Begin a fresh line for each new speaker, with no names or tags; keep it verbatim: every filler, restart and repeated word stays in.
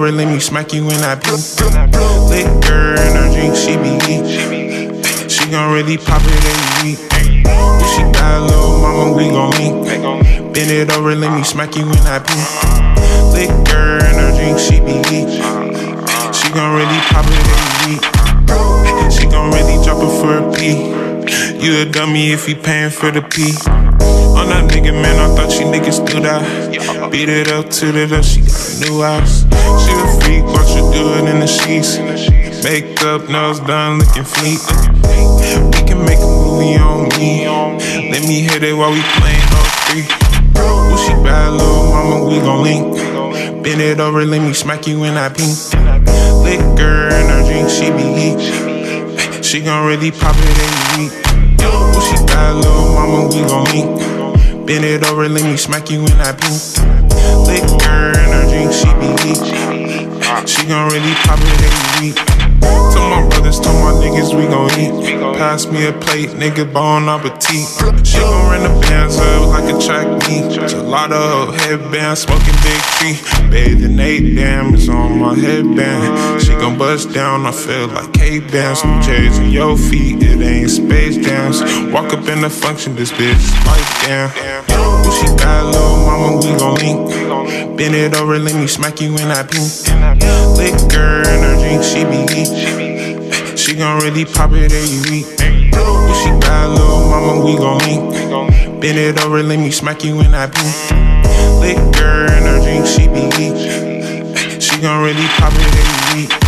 over, let me smack you in that pink. Liquor in her drink, she be geek. She gon' really pop it every week. If she got a little mama, we gon' link. Bend it over, let me smack you in that pink. Liquor in her drink, she be geek. She gon' really pop it every week. She gon' really drop it for a P. You a dummy if you paying for the P. On that nigga, man, I thought you niggas do that. Beat it up, toot it up, she got a new house. She a freak, watch her do it in the sheets. Makeup, nails done, looking fleek. We can make a movie on me. Let me hit it while we playing all three. Ooh, she bad, little mama, we gon' link. Bend it over, let me smack you in that pink. Liquor in her drink, she be geek. She gon' really pop it every week. Ooh, she bad, little mama, we gon' link. Bend it over, let me smack you in that pink. Liquor in her drink, she be geek. She gon' really pop it every week. Told my brothers, told my niggas we gon' eat. Pass me a plate, nigga, bon appetit. She gon' run the bands up like a track meet. Gelato, headband, smoking big tree. Bathing eight diamonds on my headband. She gon' bust down, I feel like K-Bands. Some J's in your feet, it ain't Space Jams. Walk up in the function, this bitch is like damn. Ooh, she got a little mama, we gon' link. Bend it over, let me smack you in that pink. Liquor in her drink, she be geek. She gon' really pop it every week. Ooh, she got a little mama, we gon' link. Bend it over, let me smack you in that pink. Liquor in her drink, she be geek. She gon' really pop it every week.